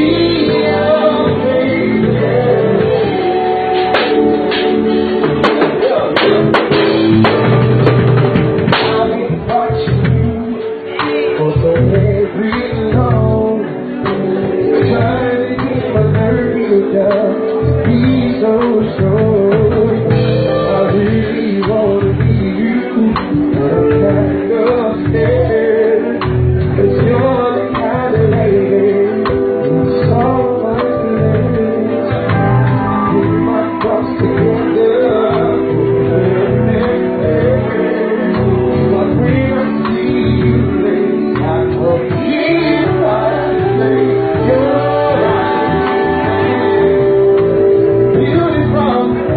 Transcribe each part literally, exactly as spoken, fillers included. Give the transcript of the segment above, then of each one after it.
Beautiful.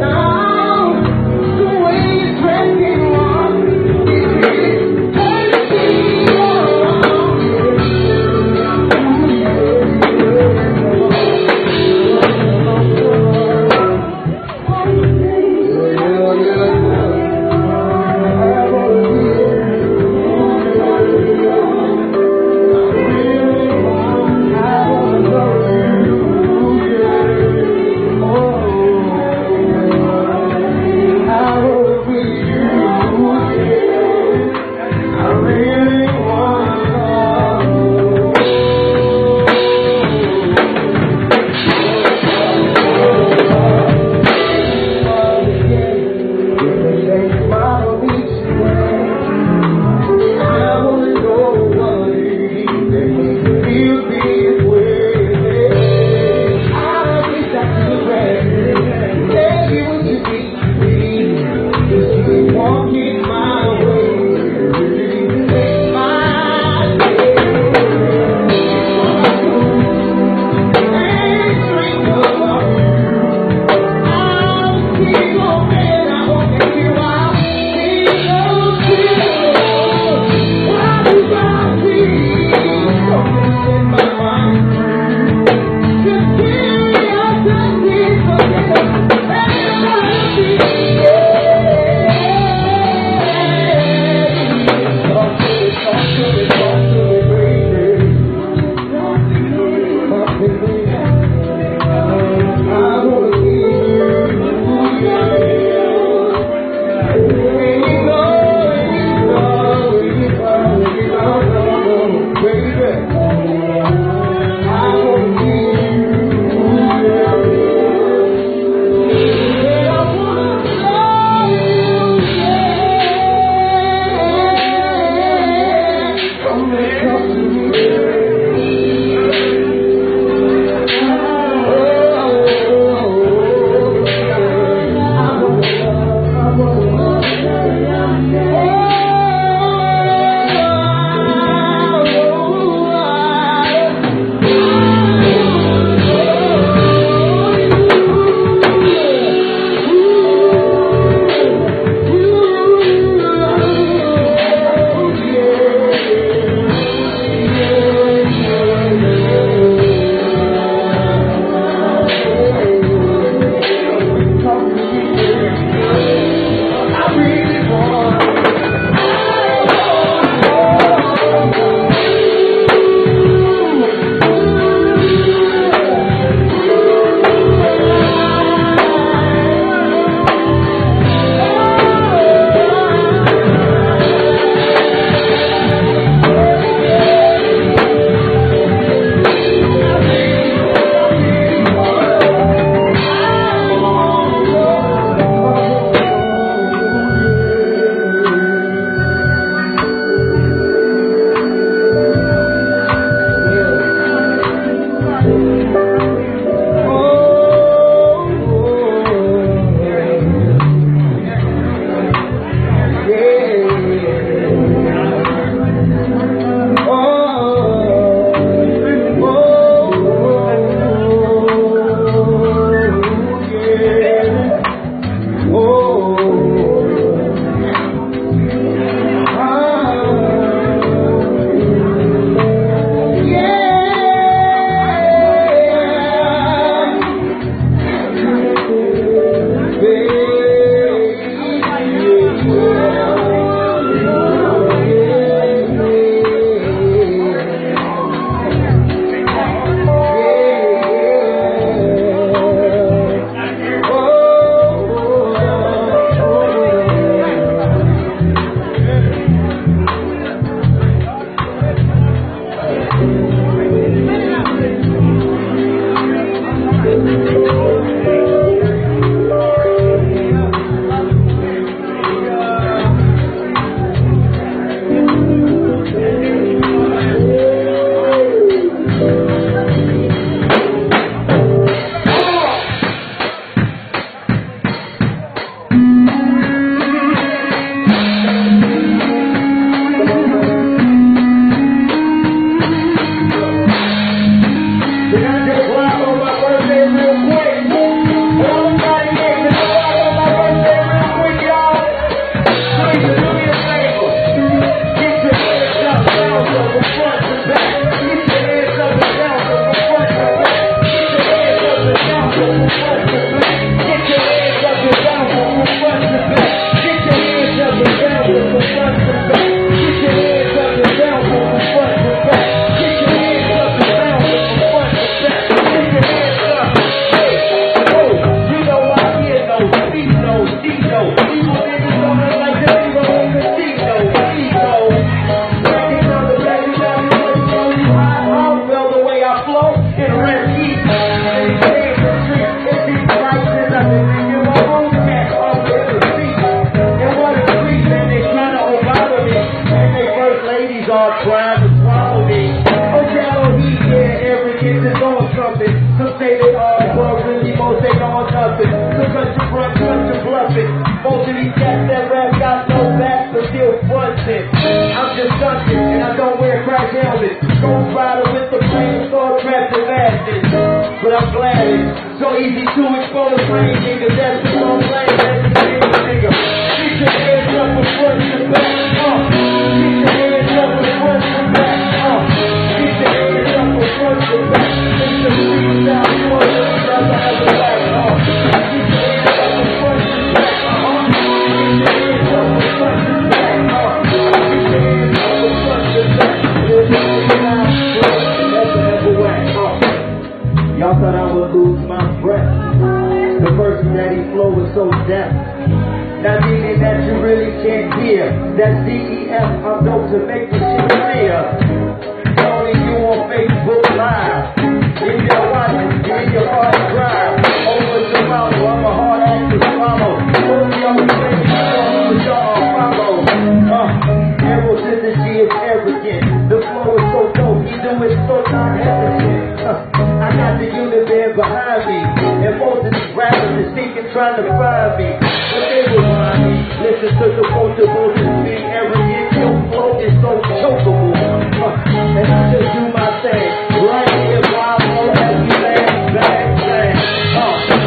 play hard, but really most ain't on nothing. So cut your front, cut your bluffing. Most of these cats that rap got no back, but still frontin'. I'm just stunting, and I don't wear crack helmets. Ghost Rider with the flame, sword trapped in madness. But I'm glad it's so easy to expose brain niggas. That's the wrong lane, that's the name, nigga. Keep your hands up from front to back, uh. Keep your hands up from front to back, uh. Keep your hands up from front to back. It's the freestyle, you want to never have a back, uh. Keep your hands up from front to back, uh. Keep your hands up from front to back, uh. Keep your hands up from front to back. There's no freestyle, never have a whack, uh. Y'all thought I would lose my breath. The person that he flow was so deaf. Not meaning that you really can't hear. That's D E F, I'm dope to make this shit clear. Only you on Facebook Live. If you're watching, give me your hard drive. Over tomorrow, I'm a hard act to follow. Hope y'all be ready to y'all follow. Uh, Arrows in the G is arrogant. The flow is so dope, he do it so non-hesitant. Uh, I got the unit there behind me. And most of these rappers is thinking, trying to find me. But they will find me. Listen to the culture, bullshit, being arrogant. Your flow is so chokeable. Uh, and I just do my thing. Right here, while I'm on that bang, bang, bang. Uh.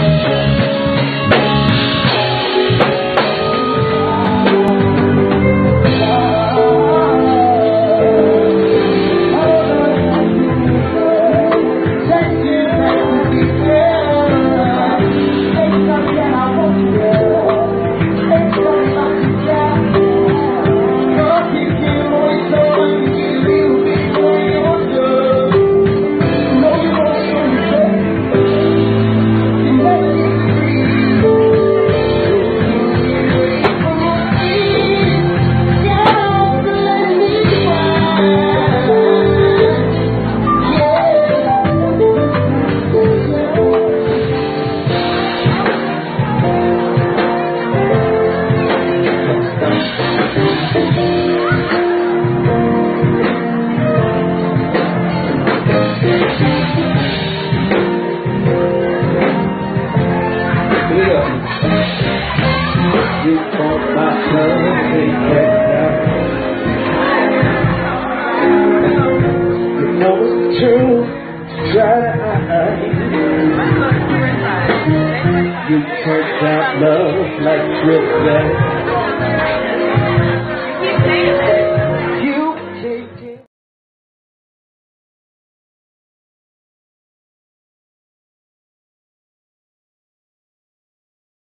You turned out love like trip back.